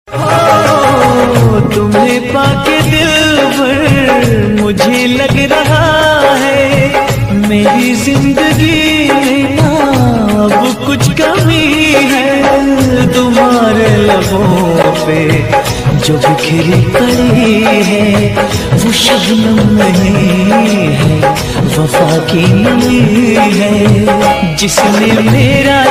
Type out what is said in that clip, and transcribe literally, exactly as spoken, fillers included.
ओ, तुम्हें पाके दिल भर मुझे लग रहा है मेरी जिंदगी में ना अब कुछ कमी है। तुम्हारे लबों पे जो बिखरी पड़ी है वो शबनम नहीं है, वफा की नमी है। जिसने मेरा